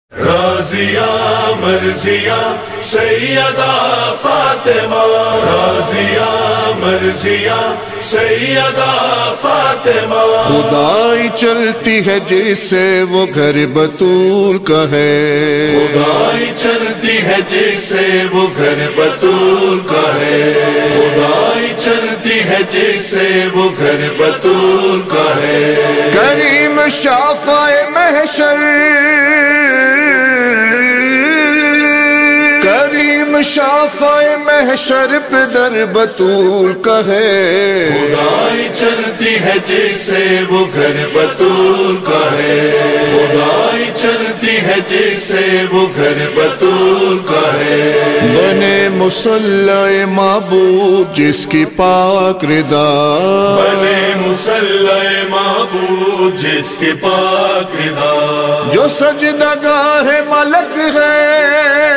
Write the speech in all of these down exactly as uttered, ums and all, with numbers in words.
راضیہ مرضیہ سیدہ فاطمہ، راضیہ مرضیہ سیدہ فاطمہ، خدائی چلتی ہے جس سے وہ گھر بطول کا ہے، خدائی چلتی ہے جس سے وہ گھر بطول کا ہے، خدائی چلتی ہے جس سے وہ گھر بطول کا ہے، کریم شافع محشر، کریم شافع محشر پہ در بطول کا ہے، خدائی چلتی ہے جس سے وہ گھر بطول کا ہے، خدائی چلتی ہے جس سے وہ گھر بطول کا ہے، بنے مصلی معبود جس کی پاک رضا، بنے مصلی معبود جس کی پاک رضا، جو سجدہ گاہ ملک ہے،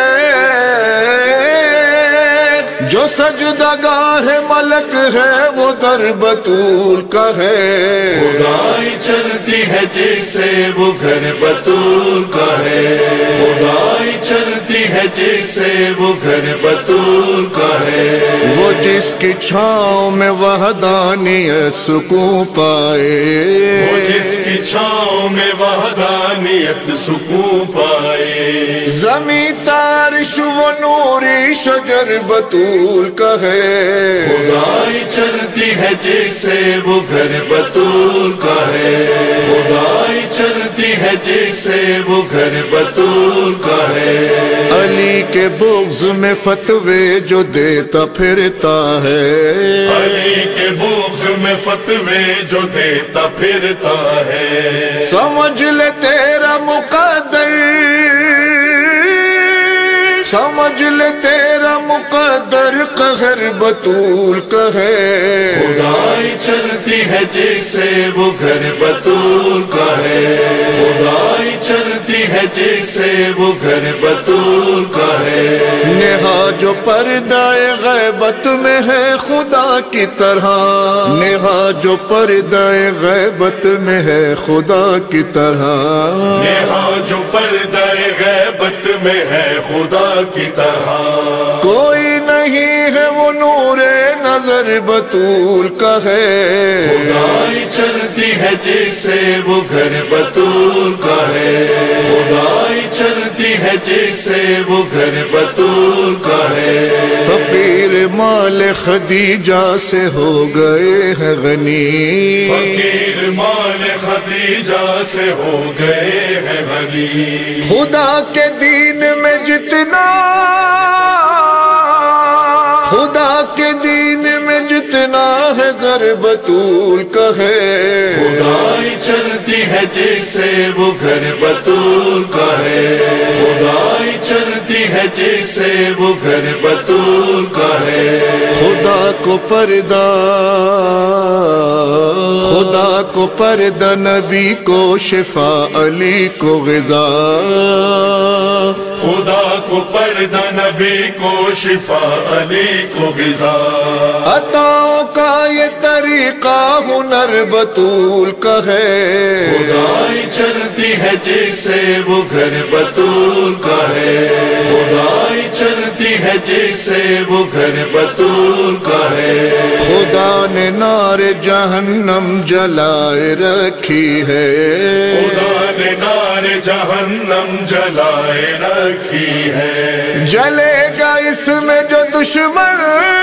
جو سجدہ گاہ ملک ہے وہ در بطول کا ہے، خدائی چلتی ہے جس سے وہ گھر بطول کا ہے، خدائی چلتی ہے جس سے وہ گھر بطول کا ہے، وہ جس کی چھاؤں میں وحدانیت سکون پائے، وہ جس کی چھاؤں میں وحدانیت سکون پائے، زمین تارش و نوری شجر بطول کا ہے، خدائی چلتی ہے جس سے وہ گھر بطول کا ہے، خدائی چلتی ہے جس سے وہ گھر بطول کا ہے، علی کے بغض میں فتوے جو دیتا پھرتا ہے، علی کے بغض میں فتوے جو دیتا پھرتا ہے، سمجھ لے تیرا مقدر، سمجھ لے تیرا مقدر قہر بطول کا ہے، خدائی چلتی ہے جس سے وہ گھر بطول کا ہے، خدائی چلتی ہے جس سے وہ گھر بطول کا ہے، نہا جو پردہ غیبت میں ہے خدا کی طرح، نہا جو پردہ غیبت میں ہے خدا کی طرح، نہا جو پردہ غیبت میں ہے خدا کی طرح، کوئی نہیں ہے وہ نور نظر بطول کا ہے، خدائی چلتی ہے جس سے وہ گھر بطول کا ہے، خدائی چلتی ہے جس سے وہ گھر بطول کا ہے، فقیر مال خدیجہ سے ہو گئے ہیں غنی، فقیر مال خدیجہ سے ہو گئے ہیں غنی، خدا کے دین میں جتنا، خدا کے دین میں جتنا ہے زر بطول کا ہے، خدائی چلتی ہے جس سے وہ گھر بطول کا ہے، خدائی چلتی ہے جس سے وہ گھر بطول کا ہے، خدا کو پردہ، خدا کو پردہ نبی کو شفا علی کو غذا، خدا کو پردہ نبی کو شفا علی کو غذا، عطاؤں کا یہ طریقہ ہنر بطول کا ہے، خدائی چلتی ہے جس سے وہ گھر بطول کا ہے، خدائی چلتی ہے جس سے وہ گھر بطول کا ہے، خدا نے نار جہنم جلائے رکھی ہے، خدا نے نار جہنم جلائے رکھی ہے، جلے گا اس میں جو دشمن،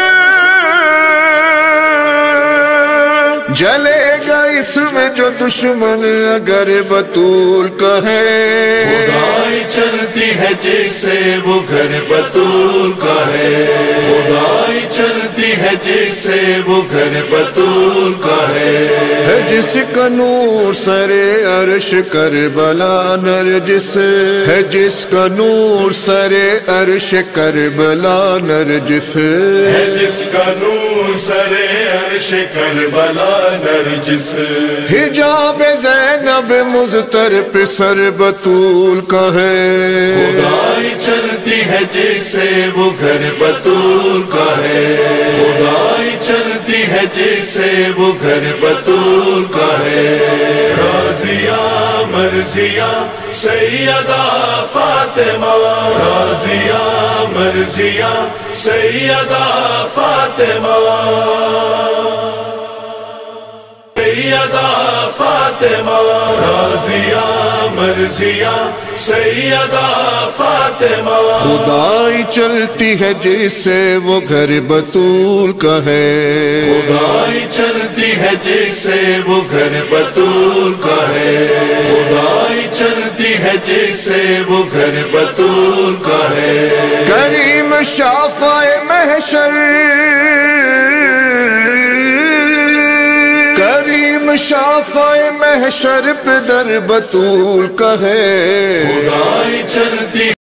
جلے گا اس میں جو دشمن اگر بطول کا ہے، خدائی چلتی ہے جس سے وہ گھر بطول کا ہے، خدائی چلتی ہے جس سے وہ گھر بطول کا ہے، ہے جس کا نور سر عرش کربلا نرجس، ہے جس کا نور سر عرش کربلا نرجس، ہے جس کا نور سر عرش کربلا نرجس، حجاب زینب مضطر پہ سر بطول کا ہے، خدائی چلتی ہے جس سے وہ گھر بطول کا ہے، خدائی چلتی ہے جس سے وہ گھر بطول کا ہے۔ راضیہ مرضیہ سیدہ فاطمہ، راضیہ مرضیہ سیدہ فاطمہ، سیدہ فاطمہ، راضیہ مرضیہ سیدہ فاطمہ۔ خدائی چلتی ہے جس سے وہ گھر بطول کا ہے، خدائی چلتی ہے جس سے وہ گھر بطول کا ہے، خدائی چلتی ہے جس سے وہ گھر بطول کا ہے۔ کریم شافع محشر، کریم شافع محشر پہ در بطول کا ہے، خدائی چلتی